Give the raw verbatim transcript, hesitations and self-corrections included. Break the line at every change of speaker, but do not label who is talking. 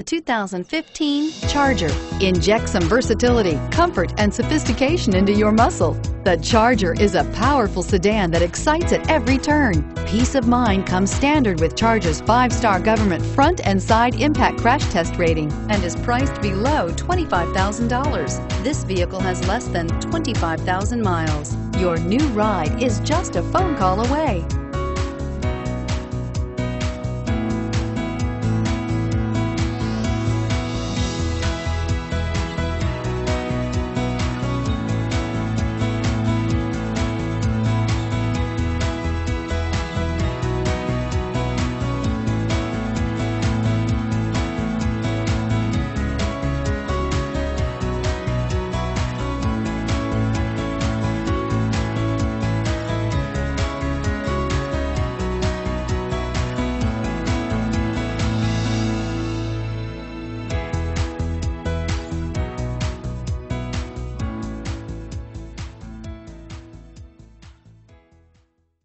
The two thousand fifteen Charger. Inject some versatility, comfort, and sophistication into your muscle. The Charger is a powerful sedan that excites at every turn. Peace of mind comes standard with Charger's five-star government front and side impact crash test rating and is priced below twenty-five thousand dollars. This vehicle has less than twenty-five thousand miles. Your new ride is just a phone call away.